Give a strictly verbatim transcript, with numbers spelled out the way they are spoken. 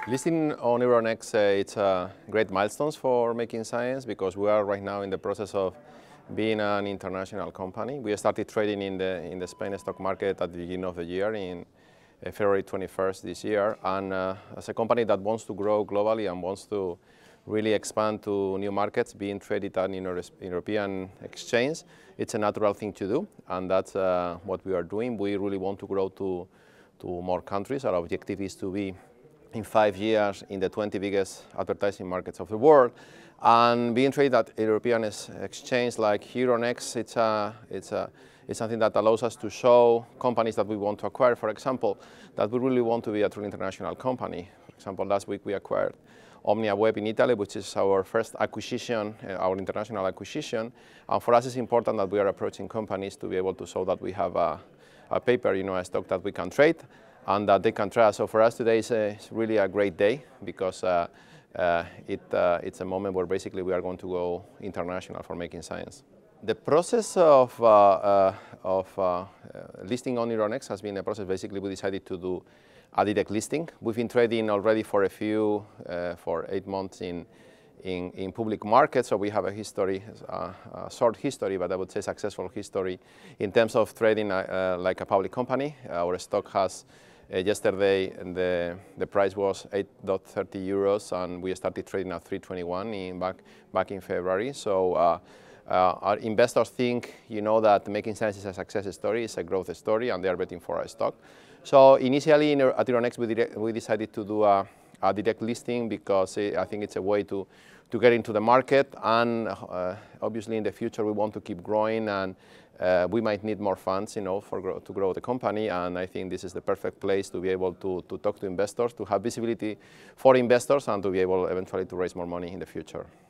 Listing on Euronext, uh, it's a great milestone for Making Science because we are right now in the process of being an international company. We started trading in the, in the Spain stock market at the beginning of the year in uh, February twenty-first this year. And uh, as a company that wants to grow globally and wants to really expand to new markets, being traded at an European exchange, it's a natural thing to do. And that's uh, what we are doing. We really want to grow to, to more countries. Our objective is to be in five years in the twenty biggest advertising markets of the world. And being traded at European exchange like Euronext, it's, a, it's, a, it's something that allows us to show companies that we want to acquire, for example, that we really want to be a true international company. For example, last week we acquired Omnia Web in Italy, which is our first acquisition, uh, our international acquisition. And for us, it's important that we are approaching companies to be able to show that we have a, a paper, you know, a stock that we can trade and that they can trust. So for us today is a, it's really a great day because uh, uh, it, uh, it's a moment where basically we are going to go international for Making Science. The process of, uh, uh, of uh, uh, listing on Euronext has been a process. Basically, we decided to do a direct listing. We've been trading already for a few, uh, for eight months in, in, in public markets, so we have a history, uh, a short history, but I would say successful history in terms of trading uh, uh, like a public company. Our stock has, uh, yesterday the, the price was eight thirty euros and we started trading at three twenty-one in back, back in February. So uh, uh, our investors think, you know, that Making Science is a success story, it's a growth story, and they are betting for our stock. So initially in, at Euronext we, direct, we decided to do a, a direct listing because I think it's a way to, to get into the market, and uh, obviously in the future we want to keep growing, and uh, we might need more funds, you know, for grow, to grow the company, and I think this is the perfect place to be able to, to talk to investors, to have visibility for investors, and to be able eventually to raise more money in the future.